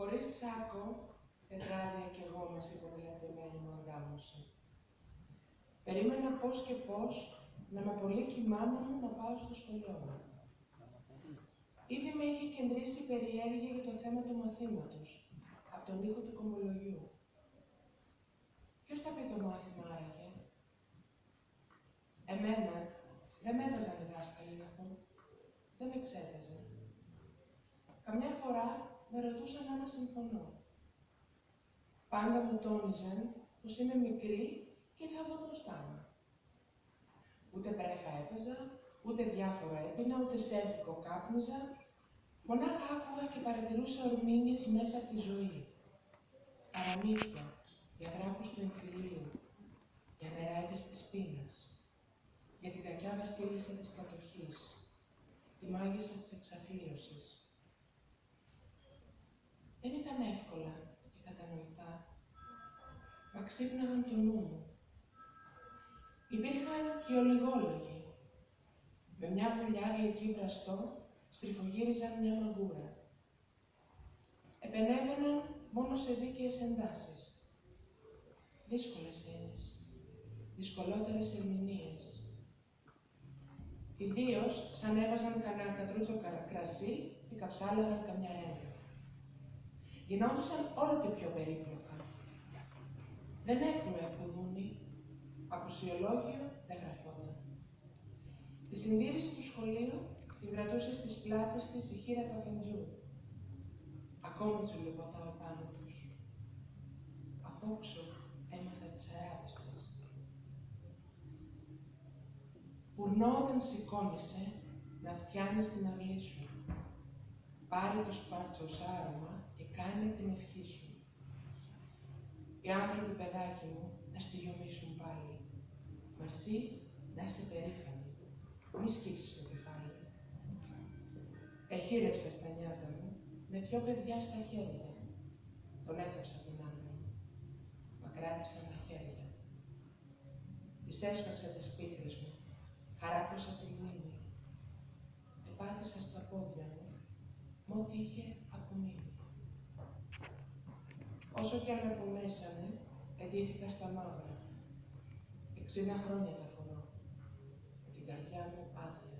Χωρίς σάκο, τετράδια κι εγώ μας είπε τη λατρεμένη μου αγκάμωση. Περίμενα πώς και πώς να με απολύκει η μάνα μου να πάω στο σχολείο μου. Ήδη με είχε κεντρήσει η περιέργεια για το θέμα του μαθήματος, από τον ήχο του κομολογιού. Ποιος θα πει το μάθημα άραγε? Εμένα δεν με έβαζαν οι δάσκαλοι να πω. Δεν με εξέταζε. Καμιά φορά με ρωτούσαν άμα συμφωνώ. Πάντα μου τόνιζαν πως είμαι μικρή και θα δω μπροστά μου. Ούτε πρέφα έπαιζα, ούτε διάφορα έπινα, ούτε σέρβικο κάπνιζα. Μονάχα άκουγα και παρατηρούσα ορμήνες μέσα από τη ζωή. Παραμύθια για δράκους του εμφυλίου, για νεράιδες της πείνας, για την κακιά βασίλισσα της κατοχής, τη μάγισσα της εξαθλίωσης. Δεν ήταν εύκολα και κατανοητά, μα ξύπναγαν το νου μου. Υπήρχαν και ολιγόλογοι. Με μια γουλιά γλυκή βραστό, στριφογύριζαν μια μαγκούρα. Επενέβαιναν μόνο σε δίκαιες εντάσεις. Δύσκολες έννοιες, δυσκολότερες ερμηνείες. Ιδίως σαν έβαζαν κανένα κατρούτσο κρασί και καψάλαγαν καμιά ρένα. Γινόντουσαν όλο και πιο περίπλοκα. Δεν έκρουε κουδούνι, απουσιολόγιο δεν γραφόταν. Τη συντήρηση του σχολείου την κρατούσε στις πλάτες της η χήρα Παφεντζού. Ακόμη τσουλουποτάω πάνω τους. Απόξω έμαθα τις αράδες της. Πουρνό όταν σηκώνεσαι να φτιάνεις την αυλή σου. Πάρε το σπαρτσοσάρωμα και κάνε την ευχή σου. Οι άνθρωποι, παιδάκι μου, να στοιχειομήσουν πάλι. Μα εσύ να είσαι περήφανη. Μη σκύψεις το κεφάλι. Εχείρεψα στα νιάτα μου με 2 παιδιά στα χέρια. Τον έθαψα τον άντρα μου. Μα κράτησα μαχαίρια. Της έσφαξα τις πίκρες μου. Χαράκωσα τη μνήμη. Επάτησα στα πόδια μου μ' ό,τι είχε απομείνει. Όσο κι αν με πονέσανε, εντύθηκα στα μαύρα. 60 χρόνια τα φορώ. Με την καρδιά μου άδεια.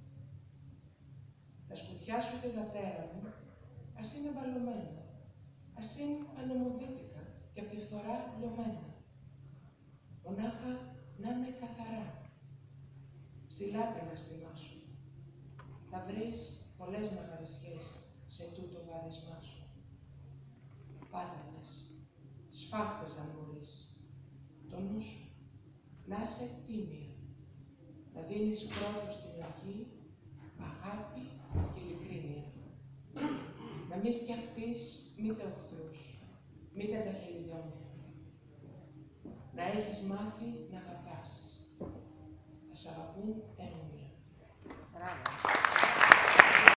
Τα σκουτιά σου και τα τέρα μου, ας είναι μπαλωμένα, ας είναι ανεμοδίτικα και απ' τη φθορά λιωμένα. Μονάχα να είναι καθαρά. Ψηλά τα αναστημά σου. Θα βρεις πολλές μαγαρισιές σε τούτο βάδισμά σου. Πάταλες, σφάχτες αν μπορείς. Το νου σου, να είσαι τίμια. Να δίνεις πρώτο στην οργή, αγάπη και ειλικρίνεια. Να μη σκιαχτείς μήτε οχθρούς, μήτε τα χελιδιόνια. Να έχεις μάθει να αγαπάς. Θα σ' αγαπούν αιώνια.